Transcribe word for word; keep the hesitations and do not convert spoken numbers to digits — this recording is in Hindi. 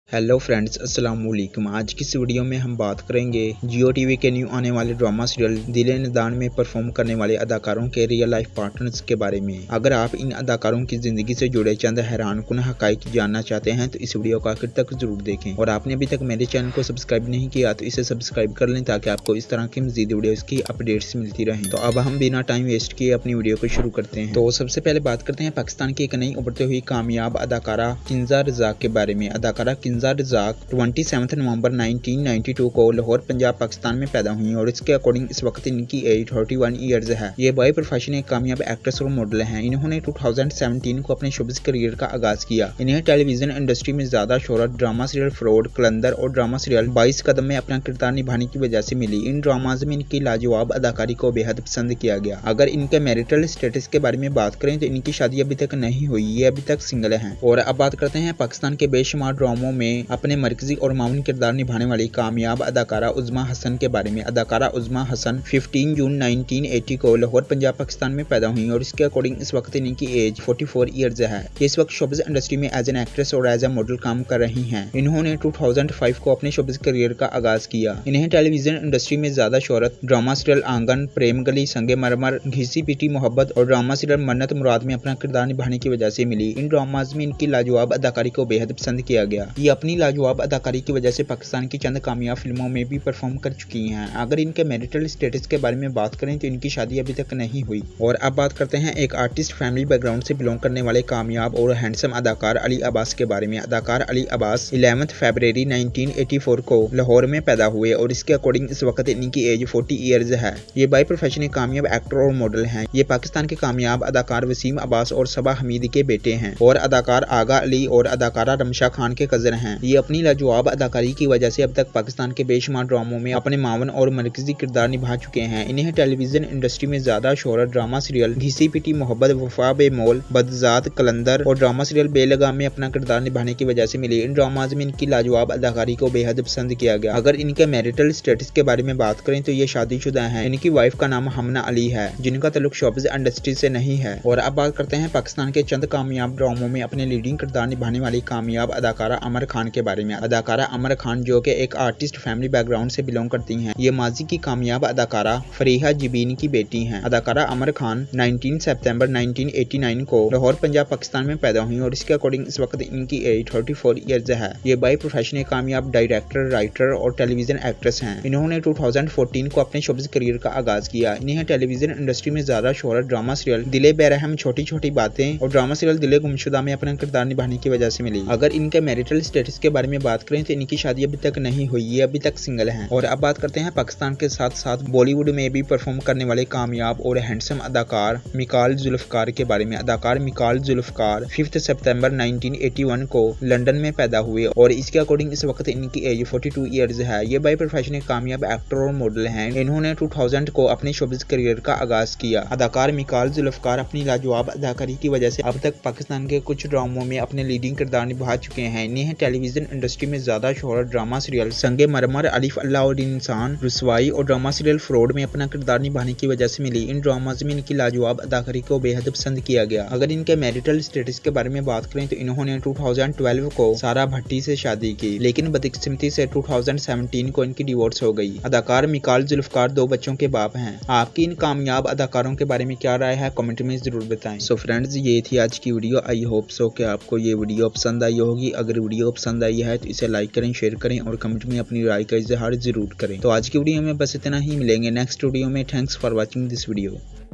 हेलो फ्रेंड्स, अस्सलाम वालेकुम। आज की इस वीडियो में हम बात करेंगे जियो टीवी के न्यू आने वाले ड्रामा सीरियल दिल निदान में परफॉर्म करने वाले अदाकारों के रियल लाइफ पार्टनर्स के बारे में। अगर आप इन अदाकारों की जिंदगी से जुड़े चंद हैरान कुन हकाइक जानना चाहते हैं तो इस वीडियो को आखिर तक जरूर देखें। और आपने अभी तक मेरे चैनल को सब्सक्राइब नहीं किया तो इसे सब्सक्राइब कर लें ताकि आपको इस तरह की मजीद वीडियोज की अपडेट्स मिलती रहें। तो अब हम बिना टाइम वेस्ट किए अपनी वीडियो को शुरू करते हैं। तो सबसे पहले बात करते हैं पाकिस्तान की एक नई उभरते हुई कामयाब अदाकारा किंजा रजाक के बारे में। अदाकारा किंजा रजाक सत्ताईस नवंबर उन्नीस सौ बानवे को लाहौर पंजाब पाकिस्तान में पैदा हुई और इसके अकॉर्डिंग इस वक्त इनकी एज इकतीस इयर्स है। ये बाय प्रोफेशन एक कामयाब एक्ट्रेस और मॉडल हैं। इन्होंने दो हज़ार सत्रह को अपने शोबिज़ करियर का आगाज किया। इन्हें टेलीविजन इंडस्ट्री में ज्यादा शोहरत ड्रामा सीरियल फ्रॉड, कलंदर और ड्रामा सीरियल बाईस कदम में अपना किरदार निभाने की वजह से मिली। इन ड्रामाज में इनकी लाजवाब अदाकारी को बेहद पसंद किया गया। अगर इनके मैरिटल स्टेटस के बारे में बात करें तो इनकी शादी अभी तक नहीं हुई, ये अभी तक सिंगल हैं। और अब बात करते हैं पाकिस्तान के बेशुमार ड्रामों में अपने मरकजी और मामून किरदार निभाने वाली कामयाब अदाकारा उज़्मा हसन के बारे में। अदाकारा उज़्मा हसन पंद्रह जून उन्नीस सौ अस्सी को लाहौर पंजाब पाकिस्तान में पैदा हुई और इसके अकॉर्डिंग इस वक्त इनकी एज चौवालीस इयर्स है। ये इस वक्त शोबिज़ इंडस्ट्री में एज एन एक्ट्रेस और एज ए मॉडल काम कर रही हैं। इन्होंने दो हज़ार पाँच को अपने शोबिज़ करियर का आगाज किया। इन्हें टेलीविजन इंडस्ट्री में ज्यादा शोहरत ड्रामा सीरियल आंगन, प्रेम गली, संगे मरमर, घिसी पीटी मोहब्बत और ड्रामा सीरियल मन्नत मुराद में अपना किरदार निभाने की वजह से मिली। इन ड्रामाज में इनकी लाजवाब अदाकारी को बेहद पसंद किया गया। ये अपनी लाजवाब अदाकारी की वजह से पाकिस्तान की चंद कामयाब फिल्मों में भी परफॉर्म कर चुकी हैं। अगर इनके मैरिटल स्टेटस के बारे में बात करें तो इनकी शादी अभी तक नहीं हुई। और अब बात करते हैं एक आर्टिस्ट फैमिली बैकग्राउंड से बिलोंग करने वाले कामयाब और हैंडसम अदाकार अली अब्बास के बारे में। अदाकार अली अब्बास ग्यारह फरवरी उन्नीस सौ चौरासी को लाहौर में पैदा हुए और इसके अकॉर्डिंग इस वक्त इनकी एज चालीस इयर्स है। ये बाय प्रोफेशन एक कामयाब एक्टर और मॉडल हैं। ये पाकिस्तान के कामयाब अदाकार वसीम अब्बास और सबा हमीद के बेटे हैं और अदाकार आगा अली और अदाकारा रमशा खान के कजन हैं। ये अपनी लाजवाब अदाकारी की वजह से अब तक पाकिस्तान के बेशुमार ड्रामों में अपने मावन और मरकजी किरदार निभा चुके हैं। इन्हें टेलीविजन इंडस्ट्री में ज्यादा शोहरत ड्रामा सीरियल घिसी पीटी मोहब्बत, वफा बेमोल, बदजात, कलंदर और ड्रामा सीरियल बेलगाम में अपना किरदार निभाने की वजह से मिली। इन ड्रामाज में इनकी लाजवाब अदाकारी को बेहद पसंद किया गया। अगर इनके मैरिटल स्टेटस के बारे में बात करें तो ये शादीशुदा हैं। इनकी वाइफ का नाम हमना अली है जिनका ताल्लुक शोबिज़ इंडस्ट्री से नहीं है। और अब बात करते हैं पाकिस्तान के चंद कामयाब ड्रामों में अपने लीडिंग किरदार निभाने वाली कामयाब अदाकारा अमर खान के बारे में। अदाकारा अमर खान जो कि एक आर्टिस्ट फैमिली बैकग्राउंड से बिलोंग करती हैं। ये माजी की कामयाब अदाकारा फरीहा जिबीन की बेटी हैं। अदाकारा अमर खान उन्नीस सितंबर उन्नीस सौ नवासी को लाहौर पंजाब पाकिस्तान में पैदा हुई और इसके अकॉर्डिंग इस वक्त इनकी एज चौंतीस इयर्स है। ये बाय प्रोफेशन एक कामयाब डायरेक्टर, राइटर और टेलीविजन एक्ट्रेस हैं। इन्होंने दो हज़ार चौदह को अपने शोबिज़ करियर का आगाज किया। इन्हें टेलीविजन इंडस्ट्री में ज्यादा शोहरत ड्रामा सीरियल दिले बेरहम, छोटी छोटी बातें और ड्रामा सीरियल दिले गुमशुदा में अपना किरदार निभाने की वजह से मिली। अगर इनके मैरिटल स्टेटस के बारे में बात करें तो इनकी शादी अभी तक नहीं हुई, ये अभी तक सिंगल हैं। और अब बात करते हैं पाकिस्तान के साथ साथ बॉलीवुड में भी परफॉर्म करने वाले कामयाब और हैंडसम अदाकार मिकाल जुल्फकार के बारे में। अदाकार मिकाल जुल्फकार पाँच सितंबर उन्नीस सौ इक्यासी को लंदन में पैदा हुए और इसके अकॉर्डिंग इस वक्त इनकी एज बयालीस इयर्स है। ये बाय प्रोफेशन एक कामयाब एक्टर और मॉडल हैं। इन्होंने दो हज़ार को अपने शोबिज़ करियर का आगाज किया। अदाकार मिकाल जुल्फकार अपनी लाजवाब अदाकारी की वजह से अब तक पाकिस्तान के कुछ ड्रामों में अपने लीडिंग किरदार निभा चुके हैं। इन्हें टेलीविजन इंडस्ट्री में ज्यादा शोहरत ड्रामा सीरियल संगे मरमर, अलिफ अल्लाह और इंसान, रुसवाई और ड्रामा सीरियल फ्रॉड में अपना किरदार निभाने की वजह से मिली। इन ड्रामाज में इनकी लाजवाब अदाकारी को बेहद पसंद किया गया। अगर इनके मैरिटल स्टेटस के बारे में बात करें तो इन्होंने दो हज़ार बारह को सारा भट्टी से शादी की, लेकिन बदकिस्मती से दो हज़ार सत्रह को इनकी डिवोर्स हो गई। अदाकार मिकाल जुल्फकार दो बच्चों के बाप हैं। आपकी इन कामयाब अदाकारों के बारे में क्या राय है कमेंट में जरूर बताएं। सो फ्रेंड्स, ये थी आज की वीडियो। आई होप सो कि आपको ये वीडियो पसंद आई होगी। अगर वीडियो पसंद आई है तो इसे लाइक करें, शेयर करें और कमेंट में अपनी राय का इजहार जरूर करें। तो आज की वीडियो में बस इतना ही, मिलेंगे नेक्स्ट वीडियो में। Thanks for watching this video.